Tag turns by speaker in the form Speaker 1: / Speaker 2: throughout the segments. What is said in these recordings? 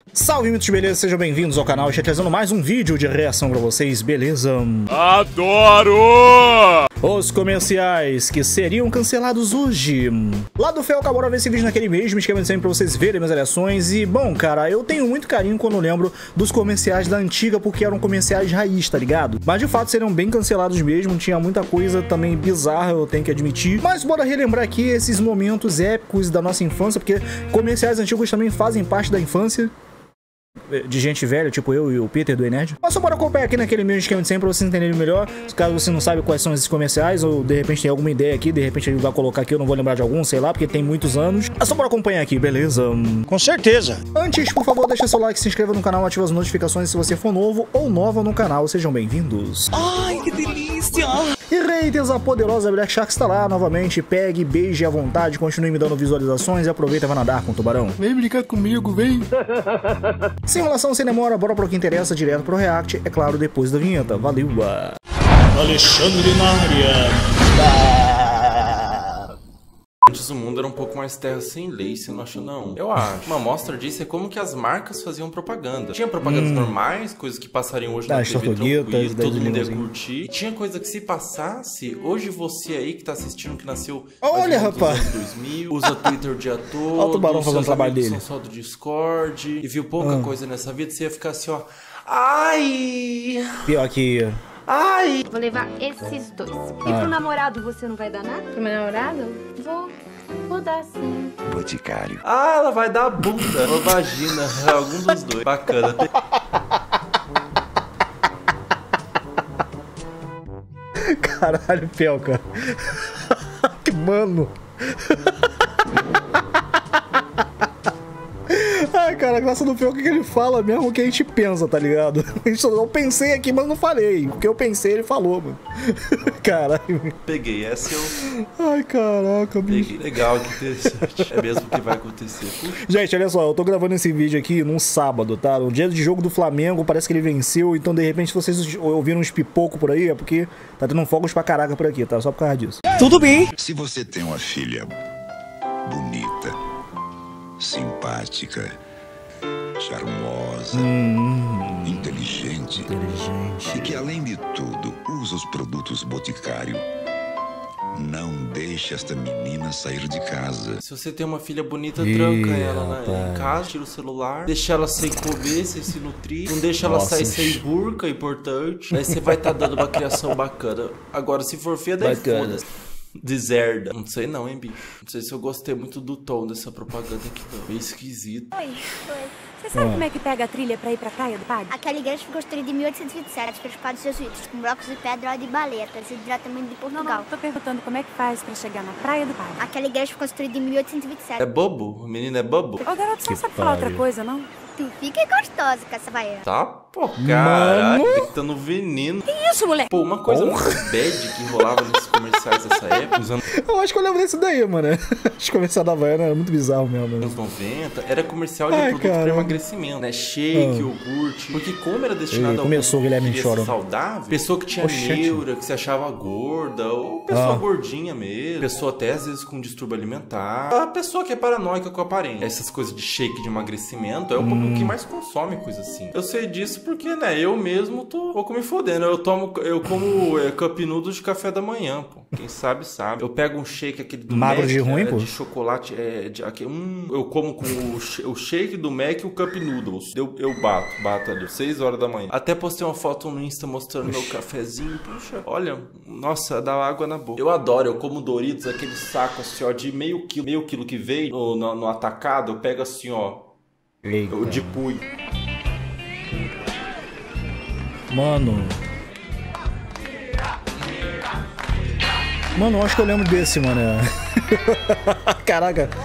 Speaker 1: Salve, mitos, beleza? Sejam bem-vindos ao canal. Estou trazendo mais um vídeo de reação pra vocês, beleza?
Speaker 2: Adoro!
Speaker 1: Os comerciais que seriam cancelados hoje. Lá do Fel acabou de ver esse vídeo naquele mesmo esquema de sempre pra vocês verem minhas reações. E, bom, cara, eu tenho muito carinho quando eu lembro dos comerciais da antiga, porque eram comerciais raiz, tá ligado? Mas, de fato, seriam bem cancelados mesmo. Tinha muita coisa também bizarra, eu tenho que admitir. Mas bora relembrar aqui esses momentos épicos da nossa infância, porque comerciais antigos também fazem parte da infância de gente velha, tipo eu e o Peter do Enerd. Mas só bora acompanhar aqui naquele mesmo esquema de sempre pra vocês entenderem melhor. Caso você não sabe quais são esses comerciais, ou de repente tem alguma ideia aqui, de repente ele vai colocar aqui, eu não vou lembrar de algum, sei lá, porque tem muitos anos. É só bora acompanhar aqui, beleza?
Speaker 3: Com certeza.
Speaker 1: Antes, por favor, deixa seu like, se inscreva no canal, ativa as notificações se você for novo ou nova no canal. Sejam bem-vindos.
Speaker 3: Ai, que delícia!
Speaker 1: E haters, a poderosa Black Shark está lá novamente. Pegue, beije à vontade, continue me dando visualizações e aproveita e vai nadar com o tubarão.
Speaker 3: Vem brincar comigo, vem!
Speaker 1: Sem enrolação, sem demora, bora pro que interessa, direto pro react, é claro, depois da vinheta. Valeu!
Speaker 3: Alexandre na área.
Speaker 2: Antes o mundo era um pouco mais terra sem lei, você não acha não? Eu acho. Uma amostra disso é como que as marcas faziam propaganda. Tinha propagandas normais, coisas que passariam hoje na TV tranquilo, todo mundo ia curtir. E tinha coisa que se passasse, hoje você aí que tá assistindo, que nasceu
Speaker 1: olha, rapaz,
Speaker 2: 2000, usa Twitter o dia todo,
Speaker 1: olha o tubarão fazendo o trabalho dele,
Speaker 2: são só do Discord, e viu pouca coisa nessa vida, você ia ficar assim, ó, ai...
Speaker 1: Pior que...
Speaker 2: Ai!
Speaker 4: Vou levar esses dois. E pro namorado você não vai dar nada? Pro meu namorado? Vou dar sim.
Speaker 3: Boticário.
Speaker 2: Ah, ela vai dar a bunda ou vagina, algum dos dois. Bacana.
Speaker 1: Caralho, Pelca. Que mano. Ai, cara, a graça do Pelca é que ele fala mesmo o que a gente pensa, tá ligado? Eu pensei aqui, mas não falei. O que eu pensei, ele falou, mano. Caralho.
Speaker 2: Peguei, essa eu...
Speaker 1: Ai, caraca, bicho.
Speaker 2: Peguei. Legal, que interessante. É mesmo que vai acontecer. Puxa.
Speaker 1: Gente, olha só, eu tô gravando esse vídeo aqui num sábado, tá? No dia de jogo do Flamengo, parece que ele venceu. Então, de repente, se vocês ouviram uns pipocos por aí, é porque tá tendo fogos pra caraca por aqui, tá? Só por causa disso.
Speaker 3: Tudo bem.
Speaker 5: Se você tem uma filha bonita, simpática, charmosa, inteligente e que, além de tudo, usa os produtos Boticário, não deixe esta menina sair de casa.
Speaker 2: Se você tem uma filha bonita, tranca ela em casa, tira o celular, deixa ela sem comer, sem se nutrir, não deixa ela sair sem burca, importante. Aí você vai estar dando uma criação bacana. Agora, se for feia, daí foda-se. Deserda. Não sei não, hein, bicho. Não sei se eu gostei muito do tom dessa propaganda aqui, não. Bem esquisito.
Speaker 6: Oi. Você sabe como é que pega a trilha pra ir pra Praia do Padre?
Speaker 7: Aquela igreja foi construída em 1827 pelos padres jesuítas, com blocos de pedra e de baleia, trazido diretamente de Portugal.
Speaker 6: Não, tô perguntando como é que faz pra chegar na Praia do Padre.
Speaker 7: Aquela igreja foi construída em 1827.
Speaker 2: É bobo? O menino é bobo?
Speaker 6: Ô, garoto, você não sabe falar outra coisa, não?
Speaker 7: Tu fica gostosa com essa baiana.
Speaker 2: Tá, pô, caralho, tá no veneno.
Speaker 6: Que isso, moleque?
Speaker 2: Pô, uma coisa muito bad que rolava nesses comerciais dessa época, os anos
Speaker 1: Eu acho que eu lembro desse daí, mano. Os comerciais da Havaiana era muito bizarro mesmo.
Speaker 2: 90, era comercial de produto pra emagrecimento, né? Shake, iogurte. Porque como era destinado
Speaker 1: começou, Guilherme Chorão.
Speaker 2: Saudável, pessoa que tinha neura, que se achava gorda, ou pessoa gordinha mesmo, pessoa até às vezes com distúrbio alimentar, a pessoa que é paranoica com a aparência. Essas coisas de shake de emagrecimento é o público que mais consome coisa assim. Eu sei disso porque, né, eu mesmo tô pouco me fodendo. Eu como cup noodles de café da manhã, pô. Quem sabe, sabe. Eu pego um shake aquele do
Speaker 1: magro
Speaker 2: Mac,
Speaker 1: de ruim, pô.
Speaker 2: De chocolate, eu como com o shake do Mac e o cup noodles. Eu bato ali, 6 horas da manhã. Até postei uma foto no Insta mostrando meu cafezinho. Puxa, olha, nossa, dá água na boca. Eu adoro, eu como Doritos, aquele saco assim, ó, de meio quilo que veio no atacado, eu pego assim, ó.
Speaker 1: Eita.
Speaker 2: O de punho.
Speaker 1: Mano, eu acho que eu lembro desse, mano. Caraca.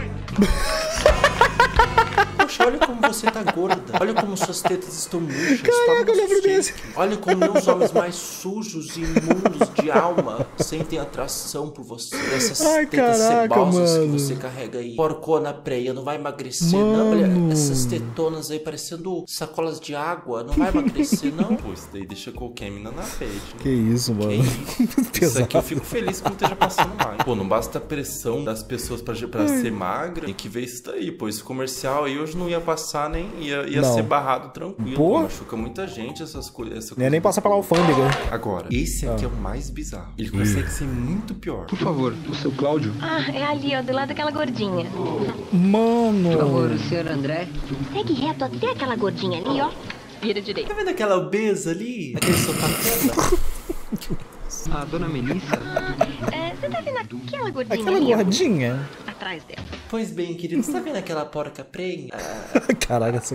Speaker 2: Poxa, olha como você tá gorda. Olha como suas tetas estão murchas.
Speaker 1: Caraca, eu lembro desse.
Speaker 2: Olha como os homens mais sujos e imundos de alma sentem atração por você. Essas tetas cebosas que você carrega aí. Porcona preia, não vai emagrecer, não. Olha, essas tetonas aí parecendo sacolas de água. Não vai emagrecer, não. Pô, isso daí deixa qualquer mina na pele. Né?
Speaker 1: Que isso, mano.
Speaker 2: Que isso aqui eu fico feliz que não esteja passando mais. Pô, não basta a pressão das pessoas pra ser magra. Tem que ver isso daí, pô. Esse comercial aí hoje não ia ia passar, nem ia ser barrado tranquilo.
Speaker 1: Pô.
Speaker 2: Machuca muita gente essas coisas.
Speaker 1: Não ia nem passar pela alfândega.
Speaker 2: Agora, esse aqui é o mais bizarro. Ele consegue ser muito pior.
Speaker 8: Por favor, o seu Cláudio.
Speaker 4: Ah, é ali, ó, do lado daquela gordinha.
Speaker 1: Mano.
Speaker 9: Por favor, o senhor André.
Speaker 4: Segue reto até aquela gordinha ali, ó. Vira direito.
Speaker 2: Tá vendo aquela obesa ali? Aquele sopatela?
Speaker 8: A dona Melissa.
Speaker 4: Você tá vendo aquela gordinha
Speaker 1: Aquela
Speaker 4: ali,
Speaker 1: gordinha?
Speaker 4: ó, atrás dela.
Speaker 2: Pois bem, querido, você tá vendo aquela porca prenha?
Speaker 1: Caralho, essa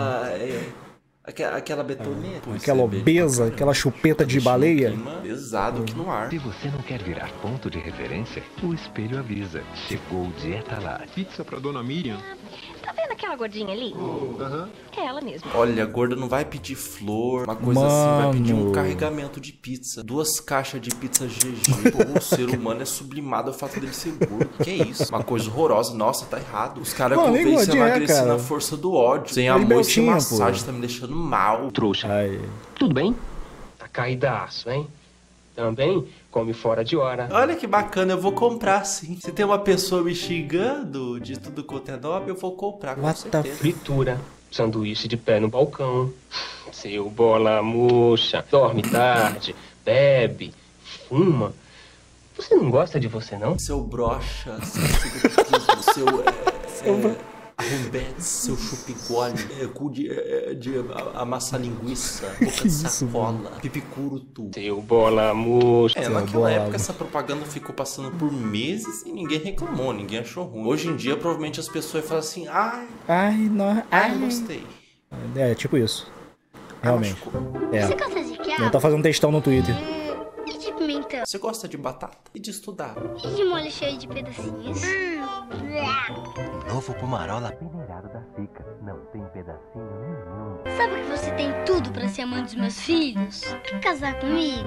Speaker 2: Aquela betoneira?
Speaker 1: Aquela obesa, aquela chupeta de baleia.
Speaker 2: Pesado aqui no ar.
Speaker 10: Se você não quer virar ponto de referência, o espelho avisa. Chegou Dieta Lá.
Speaker 8: Pizza pra dona Miriam.
Speaker 4: Tá vendo aquela gordinha ali? É ela mesmo.
Speaker 2: Olha, a gorda não vai pedir flor, uma coisa assim, vai pedir um carregamento de pizza. 2 caixas de pizza GG. Pô, o ser humano é sublimado ao fato dele ser gordo. Que é isso? Uma coisa horrorosa. Nossa, tá errado. Os caras convencem a emagrecer na força do ódio. Sem amor e sem massagem, tá me deixando mal.
Speaker 8: Trouxa.
Speaker 1: Ai.
Speaker 8: Tudo bem? Tá caidaço, hein? Também come fora de hora.
Speaker 2: Olha que bacana, eu vou comprar sim. Se tem uma pessoa me xingando de tudo quanto é nome, eu vou comprar, com certeza.
Speaker 8: Fritura, sanduíche de pé no balcão. Seu bola murcha, dorme tarde, bebe, fuma. Você não gosta de você, não?
Speaker 2: Seu brocha, seu arrombete, seu chupigole, cu de amassar linguiça, boca de sacola, pipicurutu.
Speaker 8: Seu bola murcha.
Speaker 2: Naquela época essa propaganda ficou passando por meses e ninguém reclamou, ninguém achou ruim. Hoje em dia, provavelmente as pessoas falam assim, não gostei.
Speaker 1: É, tipo isso. Realmente.
Speaker 7: Você gosta de quê?
Speaker 1: Não tá fazendo textão no Twitter.
Speaker 7: E de pimentão?
Speaker 2: Você gosta de batata e de estudar?
Speaker 7: E de molho cheio de pedacinhos?
Speaker 10: Novo Pomarola peneirado da Fica. Não tem pedacinho nenhum.
Speaker 7: Sabe que você tem tudo pra ser a mãe dos meus filhos? Quer casar comigo?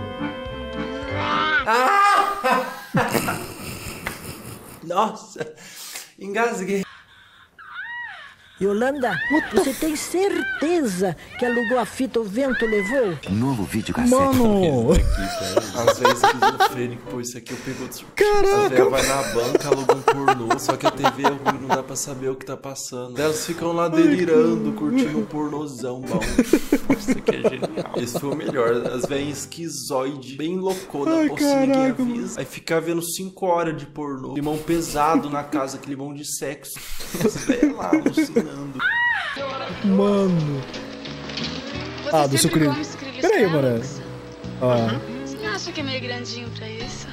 Speaker 2: Nossa, engasguei.
Speaker 9: Yolanda, você tem certeza que alugou a fita O Vento Levou?
Speaker 10: Novo vídeo cassete.
Speaker 1: Mano!
Speaker 2: Às vezes esquizofrênico, pô, isso aqui eu pego de surpresa. Caraca! Às vezes vai na banca, aluga um pornô, só que a TV é ruim, não dá pra saber o que tá passando. Elas ficam lá delirando, curtindo um pornozão bom. Isso aqui é genial. Esse foi o melhor. As velhinhas esquizoide, bem loucona, pô, se ninguém avisa. Aí ficar vendo 5 horas de pornô. Limão pesado na casa, aquele limão de sexo. As velhas lá, alucinando.
Speaker 1: Mano. Do sucrilho. Peraí, mano.
Speaker 11: Você não acha que é meio grandinho pra isso?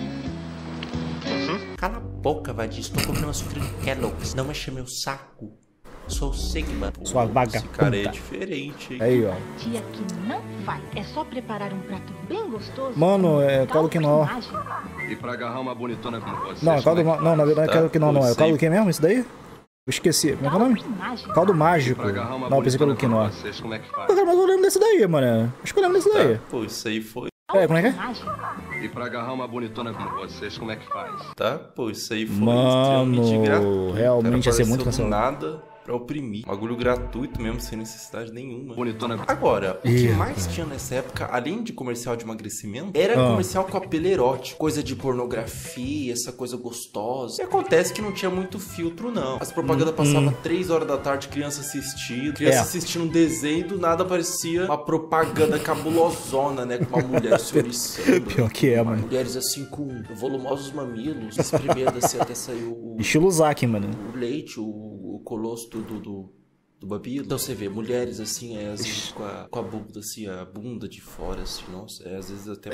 Speaker 2: Cala a boca, vadia. Estou comendo açúcar de Kellogg's. Não mexa meu saco. Sou o Sigma.
Speaker 1: Sua vagabunda.
Speaker 2: Esse cara é diferente, hein?
Speaker 1: Aí, ó.
Speaker 4: Tia que não vai. É só preparar um prato bem gostoso.
Speaker 1: Mano, caldo quinó.
Speaker 8: E pra agarrar uma bonitona como você.
Speaker 1: Não, caldo... Não, na verdade, caldo quinó não. É caldo o que mesmo, isso daí? Eu esqueci. Como é que é o nome? Caldo mágico. Não, pensei que era o quinó.
Speaker 8: Como é que faz?
Speaker 1: Mas eu lembro desse daí, mano. Acho que eu lembro desse daí.
Speaker 2: Pô, isso aí foi...
Speaker 1: Como é que é?
Speaker 8: E pra agarrar uma bonitona como vocês, como é que faz?
Speaker 2: Tá? Pô, isso aí foi
Speaker 1: Mano,
Speaker 2: extremamente gratuito.
Speaker 1: realmente ia ser muito
Speaker 2: cancelado.
Speaker 1: cancelado.
Speaker 2: Nada pra oprimir. Um bagulho gratuito mesmo, sem necessidade nenhuma.
Speaker 8: Bonitona.
Speaker 2: Agora, o que mais tinha nessa época, além de comercial de emagrecimento, era comercial com apelo erótico. Coisa de pornografia, essa coisa gostosa. E acontece que não tinha muito filtro, não. As propagandas passavam 3 horas da tarde, criança assistindo. Criança assistindo um desenho e do nada aparecia uma propaganda cabulosona, né? Com uma mulher se oriçando.
Speaker 1: Pior que é, mano.
Speaker 2: Mulheres assim com volumosos mamilos, espremendo assim até sair o
Speaker 1: Estilo Zack, mano.
Speaker 2: o leite, o colosto do babilo. Então você vê mulheres assim, às vezes com a bunda assim, a bunda de fora, assim, nossa, às vezes até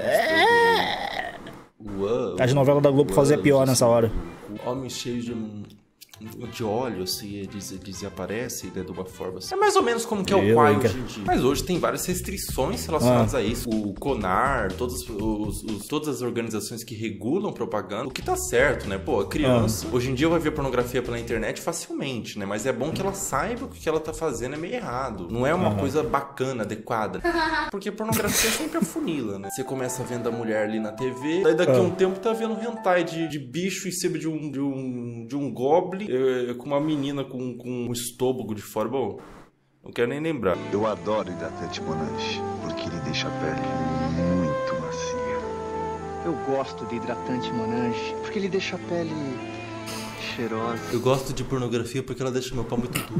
Speaker 2: mostrando
Speaker 1: As novelas da Globo faziam pior nessa hora.
Speaker 2: Homens cheios de óleo, assim, eles aparecem, né, de uma forma assim. É mais ou menos como que é o Quai hoje em dia. Mas hoje tem várias restrições relacionadas a isso. O CONAR, todas as organizações que regulam propaganda, o que tá certo, né? Pô, a criança, hoje em dia vai ver pornografia pela internet facilmente, né? Mas é bom que ela saiba que o que ela tá fazendo é meio errado. Não é uma coisa bacana, adequada. Porque pornografia sempre afunila, né? Você começa vendo a mulher ali na TV, daí daqui a um tempo tá vendo hentai de bicho em cima de um goblin, com uma menina com um estômago de fora. Bom, não quero nem lembrar.
Speaker 5: Eu adoro hidratante Monange, porque ele deixa a pele muito macia.
Speaker 12: Eu gosto de hidratante Monange, porque ele deixa a pele cheirosa.
Speaker 2: Eu gosto de pornografia porque ela deixa meu pau muito duro.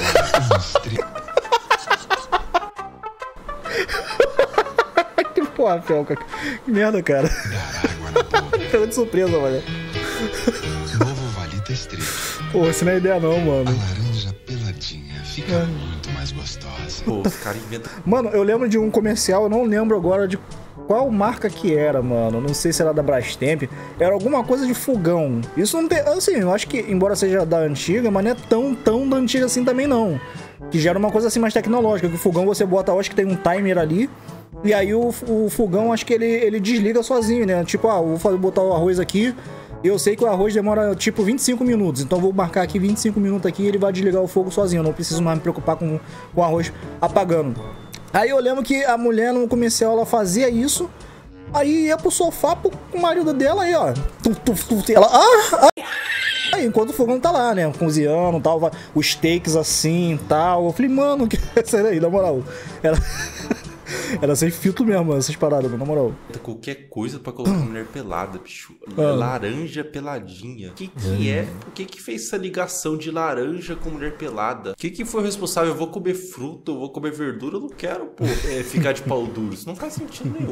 Speaker 1: Que porra, Felca. Que merda, cara. Pegou de surpresa, mano.
Speaker 5: Novo Valita Street.
Speaker 1: Pô, isso não é ideia não, mano.
Speaker 5: A laranja peladinha fica muito mais gostosa.
Speaker 2: Pô, os caras inventam.
Speaker 1: Mano, eu lembro de um comercial, eu não lembro agora de qual marca que era, mano. Não sei se era da Brastemp. Era alguma coisa de fogão. Isso não tem... Assim, eu acho que, embora seja da antiga, mas não é tão da antiga assim também, não. Que já era uma coisa assim mais tecnológica. Que o fogão você bota, eu acho que tem um timer ali. E aí o fogão, acho que ele desliga sozinho, né? Tipo, vou botar o arroz aqui. Eu sei que o arroz demora, tipo, 25 minutos. Então vou marcar aqui 25 minutos aqui e ele vai desligar o fogo sozinho. Eu não preciso mais me preocupar com o arroz apagando. Aí eu lembro que a mulher no comercial, ela fazia isso. Aí ia pro sofá com o marido dela aí, ó. Ela... Aí, enquanto o fogão tá lá, né? Cozinhando e tal. Os steaks assim e tal. Eu falei, mano, que essa aí, na moral. Era sem filtro mesmo, essas paradas, na moral.
Speaker 2: Qualquer coisa pra colocar mulher pelada, bicho. Laranja peladinha. O que é? O que fez essa ligação de laranja com mulher pelada? O que foi o responsável? Eu vou comer fruta, eu vou comer verdura, eu não quero, pô, ficar de pau duro. Isso não faz sentido nenhum.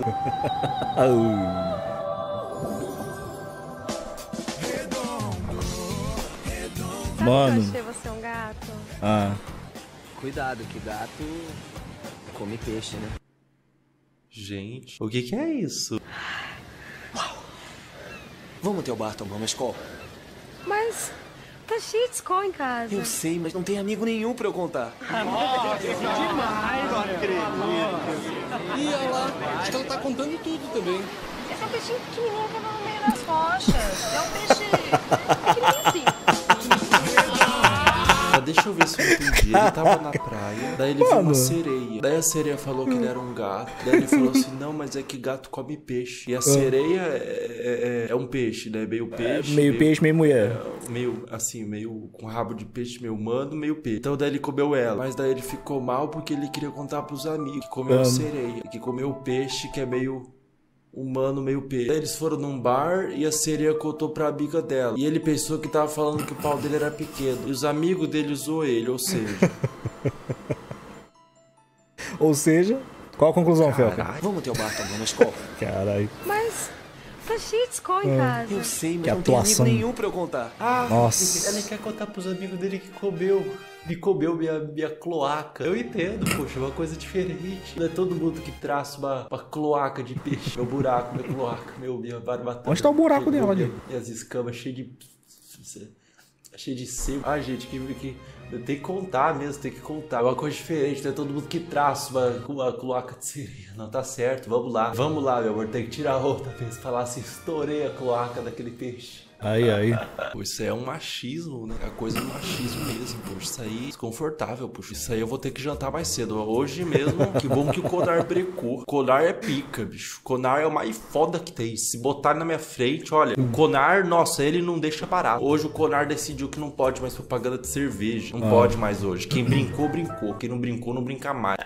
Speaker 1: Mano.
Speaker 4: Eu achei você um gato.
Speaker 12: Cuidado, que gato come peixe, né?
Speaker 2: Gente, o que é isso?
Speaker 12: Vamos até o bar tomar uma escola?
Speaker 4: Mas tá cheio de escola em casa.
Speaker 12: Eu sei, mas não tem amigo nenhum pra eu contar.
Speaker 3: Nossa, que demais, não acredito. E olha lá, acho que ela tá contando tudo também.
Speaker 4: Esse é um peixinho pequenininho que vai no meio das rochas. É um peixe pequenininho assim.
Speaker 2: Deixa eu ver se eu entendi. Ele tava na praia, daí ele viu uma sereia. Daí a sereia falou que ele era um gato. Daí ele falou assim, não, mas é que gato come peixe. E a sereia é um peixe, né? Meio peixe.
Speaker 1: Meio peixe, meio mulher.
Speaker 2: Meio assim, meio com rabo de peixe, meio humano, meio peixe. Então daí ele comeu ela. Mas daí ele ficou mal porque ele queria contar pros amigos que comeu a sereia. Que comeu o peixe que é meio... humano meio peixe. Daí eles foram num bar e a sereia contou pra amiga dela. E ele pensou que tava falando que o pau dele era pequeno. E os amigos dele usou ele, ou seja...
Speaker 1: Ou seja, qual a conclusão, Felca?
Speaker 12: Vamos até o bar tomar uma escola?
Speaker 1: Caralho.
Speaker 4: Mas tá cheio de escola em casa.
Speaker 12: Eu sei, mas
Speaker 1: Que
Speaker 12: não
Speaker 1: atuação.
Speaker 12: tem amigo nenhum pra eu contar.
Speaker 1: Nossa.
Speaker 2: Ele quer contar pros amigos dele que me comeu minha cloaca. Eu entendo, poxa, uma coisa diferente. Não é todo mundo que traça uma cloaca de peixe. Meu buraco, minha cloaca, minha barbatana.
Speaker 1: Onde tá o buraco dela ali?
Speaker 2: Minhas escamas cheias de sebo. Gente, que eu tenho que contar mesmo, tem que contar. É uma coisa diferente, não é todo mundo que traça uma cloaca de sereia. Não, tá certo, vamos lá, meu amor, tem que tirar outra vez. Falar assim, estourei a cloaca daquele peixe.
Speaker 1: Aí.
Speaker 2: Pô, isso aí é um machismo, né? É a coisa do machismo mesmo, poxa. Isso aí é desconfortável, poxa. Isso aí eu vou ter que jantar mais cedo. Hoje mesmo, que bom que o Conar brecou. Conar é pica, bicho. Conar é o mais foda que tem. Se botar na minha frente, olha, o Conar, nossa, ele não deixa parar. Hoje o Conar decidiu que não pode mais propaganda de cerveja. Não pode mais hoje. Quem brincou, brincou. Quem não brincou, não brinca mais.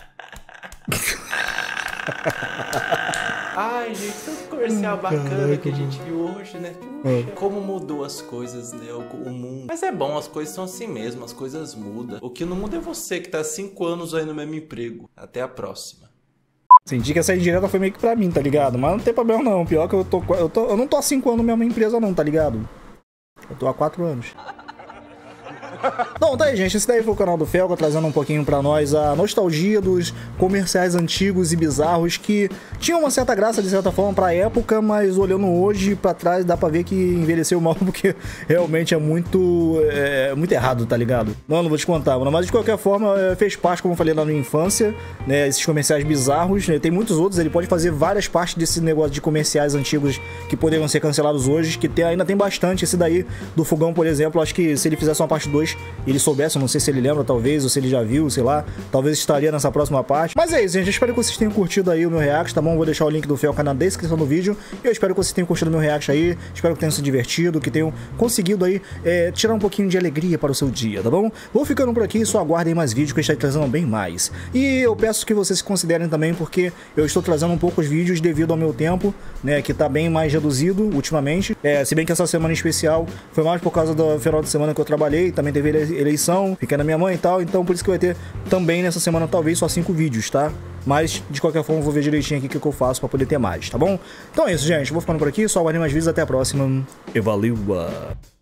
Speaker 2: Ai, gente, tanto comercial bacana que a gente viu hoje, né? Puxa, como mudou as coisas, né? O mundo. Mas é bom, as coisas são assim mesmo, as coisas mudam. O que não muda é você, que tá há 5 anos aí no mesmo emprego. Até a próxima.
Speaker 1: Senti que essa indireta foi meio que pra mim, tá ligado? Mas não tem problema não. Pior que eu não tô há 5 anos na mesma empresa não, tá ligado? Eu tô há 4 anos. Bom, tá aí, gente, esse daí foi o canal do Felca, trazendo um pouquinho pra nós a nostalgia dos comerciais antigos e bizarros que tinham uma certa graça, de certa forma, pra época, mas olhando hoje pra trás, dá pra ver que envelheceu mal, porque realmente é muito errado, tá ligado? Não vou te contar, mano, mas de qualquer forma, fez parte, como eu falei, na minha infância, né, esses comerciais bizarros, né, tem muitos outros, ele pode fazer várias partes desse negócio de comerciais antigos que poderiam ser cancelados hoje, que ainda tem bastante, esse daí do fogão, por exemplo, acho que se ele fizesse uma parte 2, talvez ele soubesse, eu não sei se ele lembra, talvez, ou se ele já viu, sei lá, talvez estaria nessa próxima parte. Mas é isso, gente, eu espero que vocês tenham curtido aí o meu react, tá bom? Vou deixar o link do Felca na descrição do vídeo. Eu espero que vocês tenham curtido o meu react aí, espero que tenham se divertido, que tenham conseguido aí tirar um pouquinho de alegria para o seu dia, tá bom? Vou ficando por aqui, só aguardem mais vídeos que eu estarei trazendo bem mais. E eu peço que vocês se considerem também, porque eu estou trazendo um pouco os vídeos devido ao meu tempo, né, que tá bem mais reduzido ultimamente. Se bem que essa semana em especial foi mais por causa do final de semana que eu trabalhei, também teve eleição, fiquei na minha mãe e tal, então por isso que vai ter também nessa semana talvez só 5 vídeos, tá? Mas, de qualquer forma, eu vou ver direitinho aqui o que eu faço pra poder ter mais, tá bom? Então é isso, gente. Vou ficando por aqui. Só aguardem mais vídeos. Até a próxima. E valeu!